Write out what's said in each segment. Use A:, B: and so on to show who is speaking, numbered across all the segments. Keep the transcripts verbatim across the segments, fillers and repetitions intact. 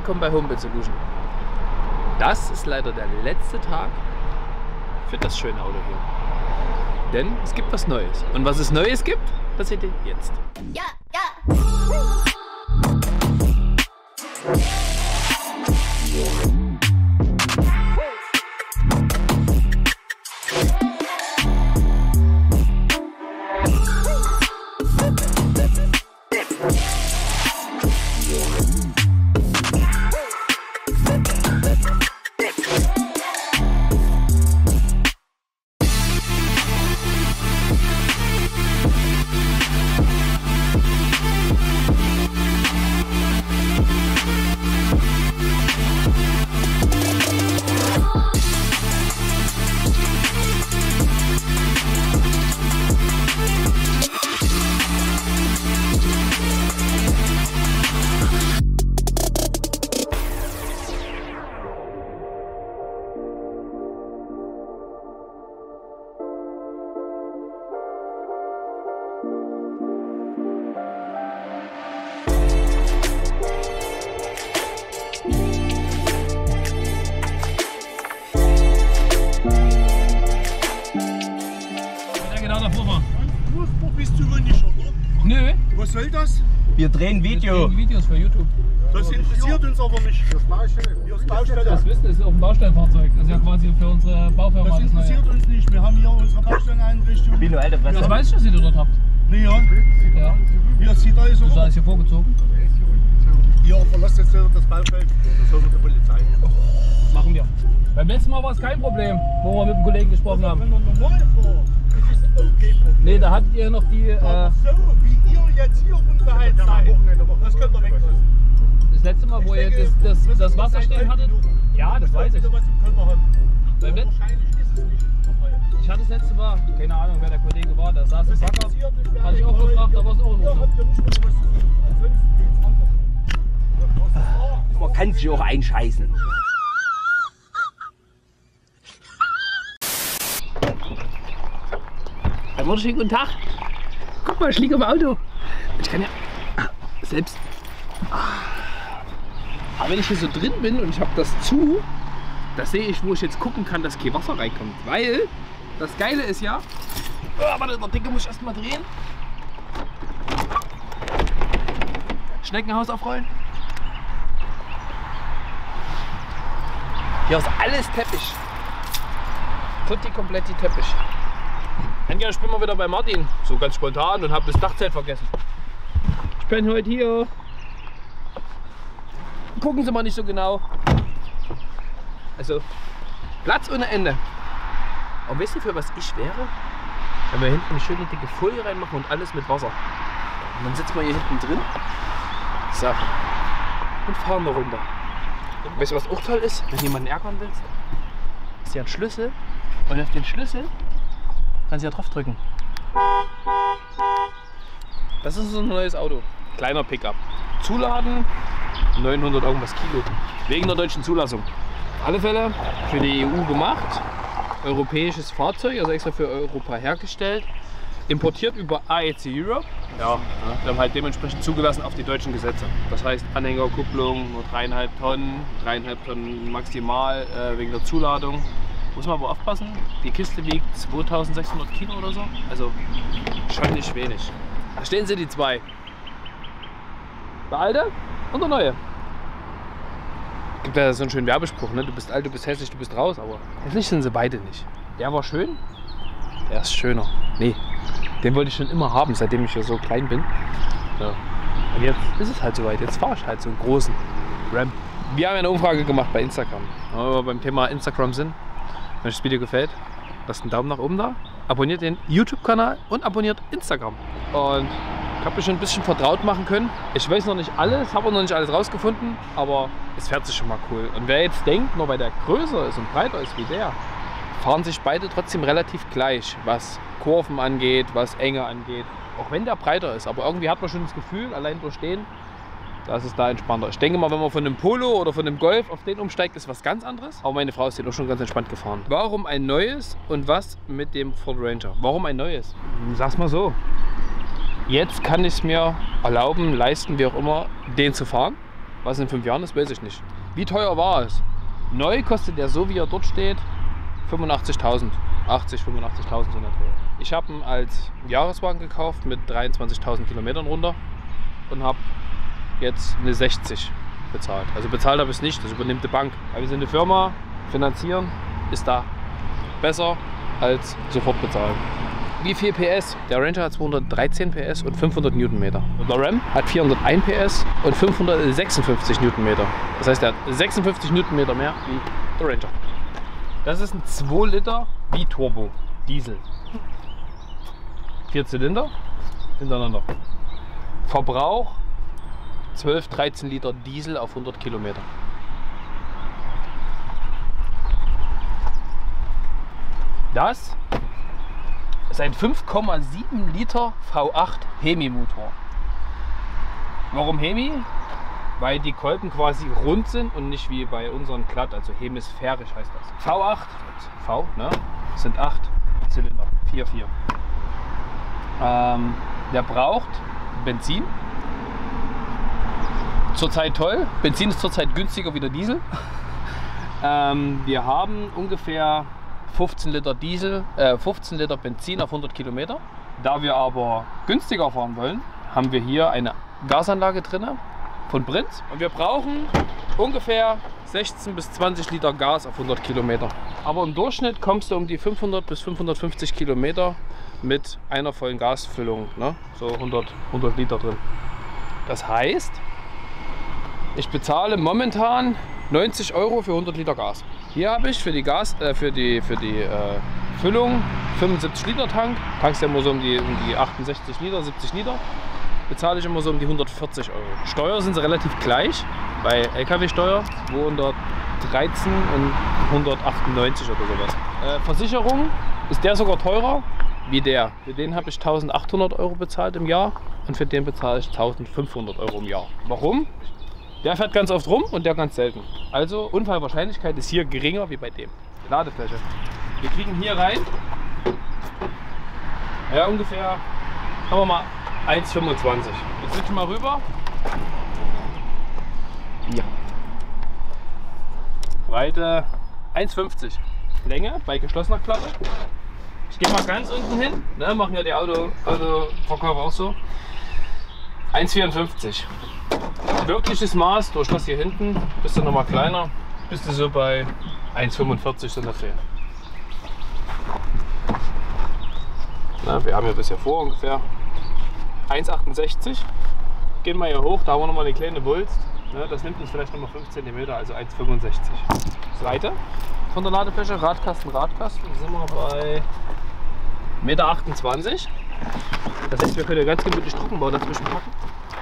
A: willkommen bei Homebit Solution. Das ist leider der letzte Tag für das schöne Auto hier. Denn es gibt was Neues. Und was es Neues gibt, das seht ihr jetzt.
B: Ja, ja.
C: Nö.
D: Was soll das?
C: Wir drehen Video.
A: Wir drehen Videos für YouTube.
D: Das interessiert uns aber nicht. Das Baustelle. Hier ist Baustelle.
A: Das wissen, das ist auch ein Baustellenfahrzeug. Das ist ja quasi für unsere Baufirma.
D: Das interessiert uns nicht. Wir haben hier unsere Baustelleneinrichtung.
C: Bino, Alter, was?
A: Das weiß ich, dass ihr dort habt.
D: Nee, ja.
A: Ja.
D: Hier sieht alles so
A: Das ist
D: aus.
A: alles hier vorgezogen.
D: Ihr verlasst jetzt das Baufeld. Das soll die Polizei.
A: Machen wir. Beim letzten Mal war es kein Problem, wo wir mit dem Kollegen gesprochen haben.
D: Wenn man normal vor, das ist okay Problem.
A: Nee, da hattet ihr noch die. Äh,
D: Aber so wie ihr jetzt hier unterhalten seid, das könnt ihr weglassen.
A: das letzte Mal, wo ihr das, das, das Wasser stehen hattet. Ja, das weiß ich.
D: Was im Körper haben.
A: Beim Let
D: Wahrscheinlich ist es nicht der Fall.
A: ich hatte das letzte Mal, keine Ahnung wer der Kollege war, der saß im
D: Das
A: Sacker.
D: interessiert nicht, wer
A: Hatte ich auch
D: euch
A: gefragt, da war es auch in
D: Ihr
A: Ordnung.
D: habt ja nicht mehr was zu tun. Ansonsten geht's anders. Was das war,
C: Man kann sich auch einscheißen.
A: Ein wunderschönen guten Tag. Guck mal, ich liege im Auto. Ich kann ja selbst. Aber wenn ich hier so drin bin und ich habe das zu, da sehe ich, wo ich jetzt gucken kann, dass kein Wasser reinkommt. Weil das Geile ist ja. Oh, warte, der Dicke muss ich erstmal drehen. Schneckenhaus aufrollen. Hier ist alles Teppich. Tutti kompletti Teppich. Anja, ich bin mal wieder bei Martin, so ganz spontan und habe das Dachzelt vergessen. Ich bin heute hier. Gucken Sie mal nicht so genau. Also, Platz ohne Ende. Aber wisst ihr, für was ich wäre? Wenn wir hinten eine schöne dicke Folie reinmachen und alles mit Wasser. Und dann sitzen wir hier hinten drin. So. Und fahren eine Runde. Weißt du, was auch toll ist? Wenn du jemanden ärgern willst, ist ja ein Schlüssel. Und auf den Schlüssel kannst du ja drauf drücken. Das ist so ein neues Auto. Kleiner Pickup. Zuladen neunhundert irgendwas Kilo. Wegen der deutschen Zulassung. Auf alle Fälle für die E U gemacht. Europäisches Fahrzeug, also extra für Europa hergestellt. Importiert über A E C Europe. Ja, wir haben halt dementsprechend zugelassen auf die deutschen Gesetze. Das heißt Anhängerkupplung nur dreieinhalb Tonnen, dreieinhalb Tonnen maximal äh, wegen der Zuladung. Muss man aber aufpassen, die Kiste wiegt zweitausendsechshundert Kilo oder so, also schon nicht wenig. Da stehen sie, die zwei. Der alte und der neue. Gibt ja so einen schönen Werbespruch, ne? Du bist alt, du bist hässlich, du bist raus, aber hässlich sind sie beide nicht. Der war schön, der ist schöner. Nee, den wollte ich schon immer haben, seitdem ich hier so klein bin. Ja. Und jetzt ist es halt soweit, jetzt fahre ich halt so einen großen Ram. Wir haben ja eine Umfrage gemacht bei Instagram, wenn wir beim Thema Instagram sind. Wenn euch das Video gefällt, lasst einen Daumen nach oben da, abonniert den YouTube-Kanal und abonniert Instagram. Und ich habe mich schon ein bisschen vertraut machen können. Ich weiß noch nicht alles, habe noch nicht alles rausgefunden, aber es fährt sich schon mal cool. Und wer jetzt denkt, nur weil der größer ist und breiter ist wie der, fahren sich beide trotzdem relativ gleich, was Kurven angeht, was Enge angeht. Auch wenn der breiter ist, aber irgendwie hat man schon das Gefühl, allein durch den, da ist es da entspannter. Ich denke mal, wenn man von einem Polo oder von einem Golf auf den umsteigt, ist was ganz anderes. Aber meine Frau ist den auch schon ganz entspannt gefahren. Warum ein neues und was mit dem Ford Ranger? Warum ein neues? Sag's mal so. Jetzt kann ich es mir erlauben, leisten, wie auch immer, den zu fahren. Was in fünf Jahren ist, weiß ich nicht. Wie teuer war es? Neu kostet der so, wie er dort steht, fünfundachtzigtausend. achtzig, fünfundachtzigtausend sind der teuer. Ich habe ihn als Jahreswagen gekauft mit dreiundzwanzigtausend Kilometern runter und habe jetzt eine sechzig bezahlt. Also bezahlt habe ich es nicht, das übernimmt die Bank. Aber wir sind eine Firma, finanzieren ist da besser als sofort bezahlen. Wie viel P S? Der Ranger hat zweihundertdreizehn P S und fünfhundert Newtonmeter. Der Ram hat vierhunderteins P S und fünfhundertsechsundfünfzig Newtonmeter. Das heißt, er hat sechsundfünfzig Newtonmeter mehr wie der Ranger. Das ist ein zwei Liter Biturbo Diesel. Vier Zylinder hintereinander. Verbrauch zwölf, dreizehn Liter Diesel auf hundert Kilometer. Das ist ein fünf Komma sieben Liter V acht Hemi-Motor. Warum Hemi? Weil die Kolben quasi rund sind und nicht wie bei unseren glatt, also hemisphärisch heißt das. V acht, V, ne, sind acht Zylinder, vier, vier. Ähm, der braucht Benzin. Zurzeit toll. Benzin ist zurzeit günstiger wie der Diesel. ähm, wir haben ungefähr fünfzehn Liter Diesel, äh, fünfzehn Liter Benzin auf hundert Kilometer. Da wir aber günstiger fahren wollen, haben wir hier eine Gasanlage drin von Brinz. Und wir brauchen ungefähr sechzehn bis zwanzig Liter Gas auf hundert Kilometer. Aber im Durchschnitt kommst du um die fünfhundert bis fünfhundertfünfzig Kilometer mit einer vollen Gasfüllung, ne? So hundert, hundert Liter drin. Das heißt, ich bezahle momentan neunzig Euro für hundert Liter Gas. Hier habe ich für die Gas, äh, für die, für die äh, Füllung fünfundsiebzig Liter Tank. Tankst ja immer so um die, um die achtundsechzig Liter, siebzig Liter. Bezahle ich immer so um die hundertvierzig Euro. Steuer sind sie relativ gleich. Bei L K W-Steuer zweihundertdreizehn und hundertachtundneunzig oder sowas. Äh, Versicherung ist der sogar teurer wie der. Für den habe ich eintausendachthundert Euro bezahlt im Jahr und für den bezahle ich eintausendfünfhundert Euro im Jahr. Warum? Der fährt ganz oft rum und der ganz selten. Also Unfallwahrscheinlichkeit ist hier geringer wie bei dem. Ladefläche. Wir kriegen hier rein, ja ungefähr, haben wir mal eins Komma fünfundzwanzig. Jetzt switchen wir mal rüber. Ja. Breite eins Komma fünfzig. Länge bei geschlossener Klappe. Ich gehe mal ganz unten hin. Ne, machen ja die Auto, Autoverkäufer auch so. eins Komma vierundfünfzig. Wirkliches Maß durch das hier hinten, bist du noch mal kleiner, bist du so bei eins Komma fünfundvierzig so ungefähr. Na, wir haben ja bisher vor ungefähr eins Komma achtundsechzig. Gehen wir hier hoch, da haben wir noch mal eine kleine Wulst. Ne, das nimmt uns vielleicht noch mal fünf Zentimeter, also eins Komma fünfundsechzig. Seite von der Ladefläche, Radkasten, Radkasten, da sind wir bei eins Komma achtundzwanzig Meter. Das heißt, wir können ja ganz gemütlich Trockenbau dazwischen packen.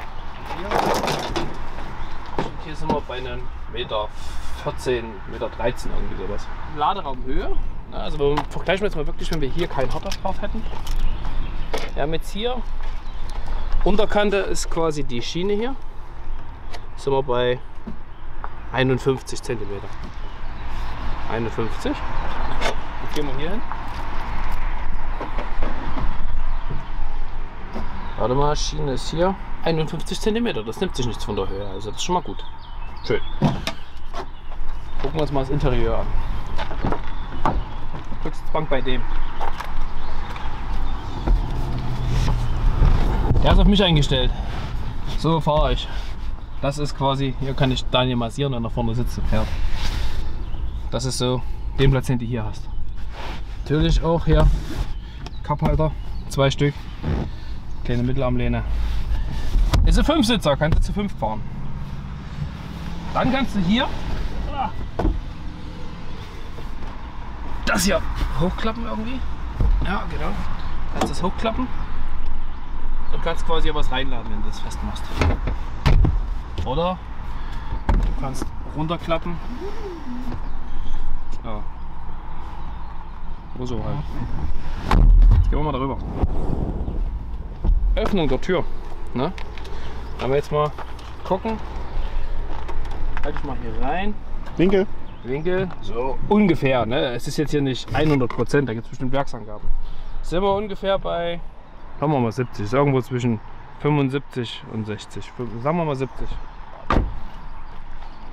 A: Hier sind wir bei einem Meter vierzehn, Meter dreizehn, irgendwie sowas. Laderaumhöhe. Also wir vergleichen wir jetzt mal wirklich, wenn wir hier kein Hardtop drauf hätten. Wir haben jetzt hier, Unterkante ist quasi die Schiene hier. Sind wir bei einundfünfzig Zentimeter. einundfünfzig. Jetzt gehen wir hier hin. Warte mal, Schiene ist hier einundfünfzig Zentimeter. Das nimmt sich nichts von der Höhe, also das ist schon mal gut. Schön. Gucken wir uns mal das Interieur an. Rücksitzbank bei dem. Der ist auf mich eingestellt. So fahre ich. Das ist quasi, hier kann ich Daniel massieren, wenn er vorne sitzt und fährt. Das ist so den Platz, den du hier hast. Natürlich auch hier Cup-Halter, zwei Stück. Kleine Mittelarmlehne. Ist ein Fünfsitzer, kannst du zu fünf fahren. Dann kannst du hier das hier hochklappen irgendwie. Ja, genau. Kannst das hochklappen und kannst quasi hier was reinladen, wenn du das festmachst. Oder du kannst runterklappen. Ja. Oder so halt. Jetzt gehen wir mal darüber. Öffnung der Tür. Ne? Wenn wir jetzt mal gucken. Halte ich mal hier rein.
D: Winkel.
A: Winkel, so ungefähr. Ne? Es ist jetzt hier nicht hundert Prozent, da gibt es bestimmt Werksangaben. Sind wir ungefähr bei, sagen wir mal siebzig, ist irgendwo zwischen fünfundsiebzig und sechzig. Sagen wir mal siebzig.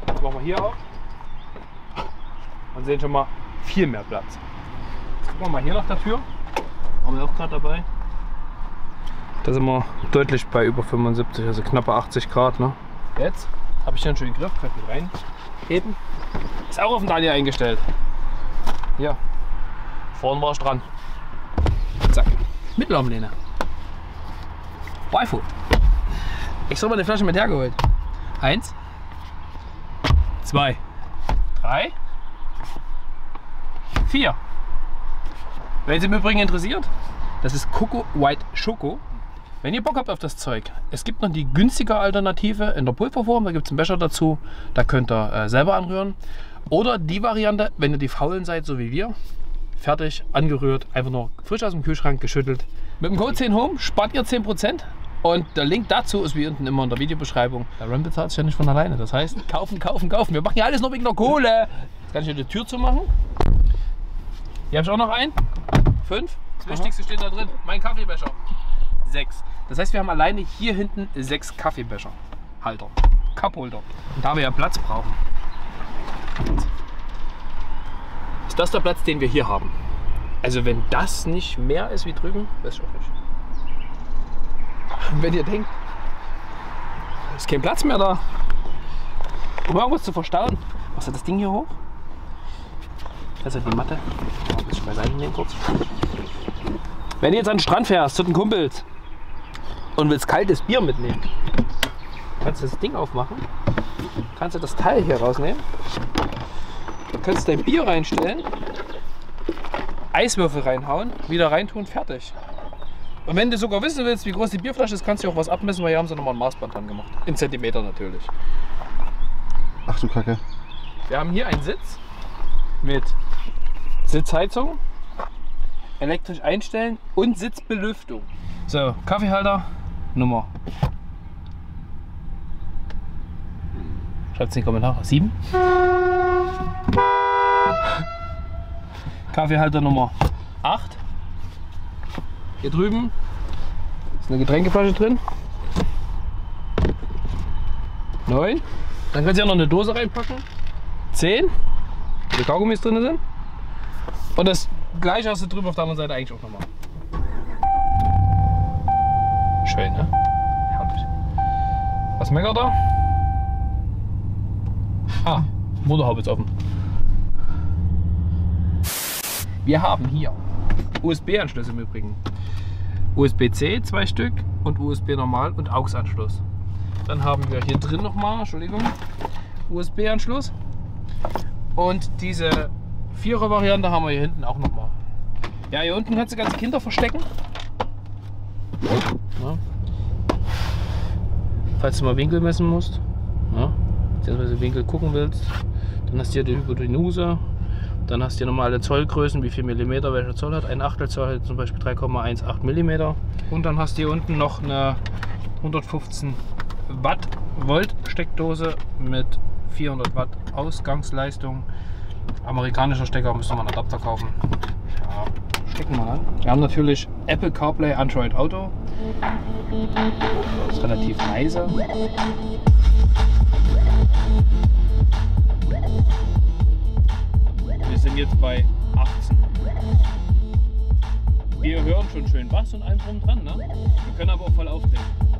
A: Das machen wir hier auch. Und sehen schon mal viel mehr Platz. Jetzt gucken wir mal hier nach der Tür. Haben wir auch gerade dabei. Da sind wir deutlich bei über fünfundsiebzig, also knappe achtzig Grad. Ne? Jetzt habe ich den schönen Griff, könnt ihr reinheben. Ist auch auf den Daniel eingestellt. Hier, vorne war ich dran. Zack, Mittelarmlehne. Waifu. Ich habe mal eine Flasche mit hergeholt. Eins, zwei, drei, vier. Wenn es im Übrigen interessiert, das ist Coco White Choco. Wenn ihr Bock habt auf das Zeug, es gibt noch die günstige Alternative in der Pulverform, da gibt es einen Becher dazu, da könnt ihr äh, selber anrühren. Oder die Variante, wenn ihr die Faulen seid, so wie wir, fertig, angerührt, einfach nur frisch aus dem Kühlschrank geschüttelt. Mit dem Code zehn Home spart ihr zehn Prozent und der Link dazu ist wie unten immer in der Videobeschreibung. Der Ram bezahlt sich ja nicht von alleine, das heißt, kaufen, kaufen, kaufen. Wir machen ja alles nur wegen der Kohle. Jetzt kann ich hier die Tür zumachen. Hier habe ich auch noch einen. Fünf. Das Wichtigste steht da drin, mein Kaffeebecher. Sechs. Das heißt, wir haben alleine hier hinten sechs Kaffeebecher. Halter. Cupholder. Und da wir ja Platz brauchen, ist das der Platz, den wir hier haben. Also wenn das nicht mehr ist wie drüben, weiß ich auch nicht. Und wenn ihr denkt, ist kein Platz mehr da, um irgendwas zu verstauen, machst du das Ding hier hoch. Das ist die Matte. Ein bisschen beiseite nehmen kurz. Wenn du jetzt an den Strand fährst zu den Kumpels und willst kaltes Bier mitnehmen, kannst du das Ding aufmachen, kannst du das Teil hier rausnehmen, dann kannst du dein Bier reinstellen, Eiswürfel reinhauen, wieder reintun, fertig. Und wenn du sogar wissen willst, wie groß die Bierflasche ist, kannst du auch was abmessen, weil hier haben sie nochmal ein Maßband dran gemacht. In Zentimeter natürlich.
B: Ach du Kacke.
A: Wir haben hier einen Sitz mit Sitzheizung, elektrisch einstellen und Sitzbelüftung. So, Kaffeehalter Nummer. Schreibt es in die Kommentare. sieben. Kaffeehalter Nummer acht. Hier drüben ist eine Getränkeflasche drin. neun. Dann kannst du hier noch eine Dose reinpacken. zehn. Wo die Kaugummis drin sind. Und das gleiche hast du drüben auf der anderen Seite eigentlich auch nochmal. Schön, ne? Herrlich. Was meckert er? Ah, Motorhaube ist offen. Wir haben hier U S B-Anschlüsse im Übrigen. U S B C zwei Stück und U S B normal und A U X-Anschluss. Dann haben wir hier drin nochmal, Entschuldigung, U S B-Anschluss. Und diese Vierer-Variante haben wir hier hinten auch nochmal. Ja, hier unten kannst du ganze Kinder verstecken. Ja. Falls du mal Winkel messen musst, ja, beziehungsweise Winkel gucken willst, dann hast du hier die Hypotenuse. Dann hast du hier nochmal alle Zollgrößen, wie viel Millimeter welcher Zoll hat. Ein Achtel Zoll hat zum Beispiel drei Komma achtzehn Millimeter. Und dann hast du hier unten noch eine hundertfünfzehn Watt Volt Steckdose mit vierhundert Watt Ausgangsleistung. Amerikanischer Stecker, müsste man einen Adapter kaufen. Ja, stecken wir an. Wir haben natürlich Apple CarPlay, Android Auto. Das ist relativ leise. Wir sind jetzt bei achtzehn. Wir hören schon schön Bass und allem drum dran, ne? Wir können aber auch voll aufdrehen.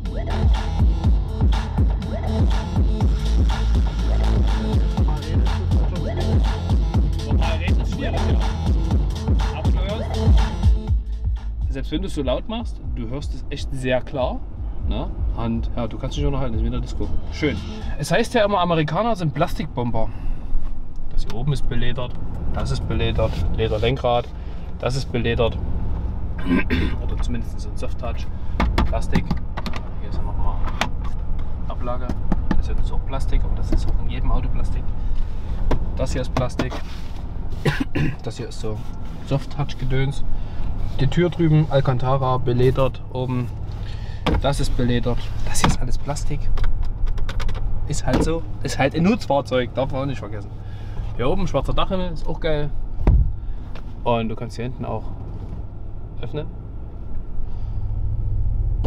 A: Normal reden ist schwierig, ja. Aber du hörst, selbst wenn du es so laut machst, du hörst es echt sehr klar. Ne? Und ja, du kannst dich schon noch halten, das ist wieder Disco. Schön. Es heißt ja immer, Amerikaner sind Plastikbomber. Das hier oben ist beledert, das ist beledert, Lederlenkrad, das ist beledert. Oder zumindest so ein Soft-Touch. Plastik. Hier ist ja nochmal Ablage. Das hier ist auch Plastik, aber das ist auch in jedem Auto Plastik. Das hier ist Plastik. Das hier ist so Soft-Touch-Gedöns. Die Tür drüben, Alcantara, beledert oben. Das ist beledert. Das hier ist alles Plastik. Ist halt so. Ist halt ein Nutzfahrzeug, darf man auch nicht vergessen. Hier oben schwarzer Dachhimmel, ist auch geil. Und du kannst hier hinten auch öffnen.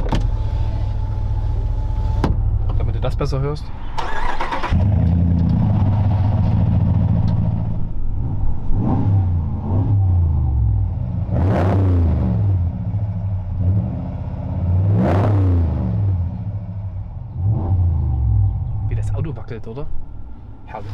A: Damit du das besser hörst. wackelt, oder? Herrlich.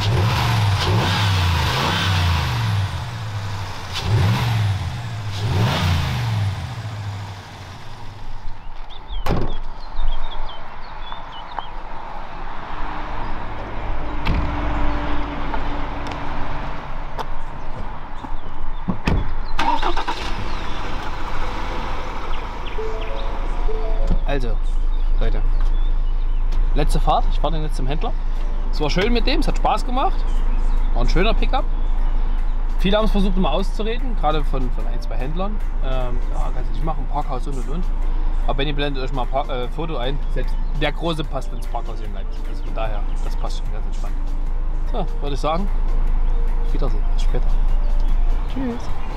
A: Also, Leute, letzte Fahrt. Ich fahre den jetzt zum Händler. Es war schön mit dem, es hat Spaß gemacht. War ein schöner Pickup. Viele haben es versucht, immer auszureden, gerade von, von ein, zwei Händlern. Ähm, ja, kannst du nicht machen, Parkhaus und und und. Aber Benny blendet euch mal ein paar, äh, Foto ein. Selbst der große passt ins Parkhaus hier in Leipzig. Also von daher, das passt schon ganz entspannt. So, würde ich sagen, auf Wiedersehen. Bis später. Tschüss.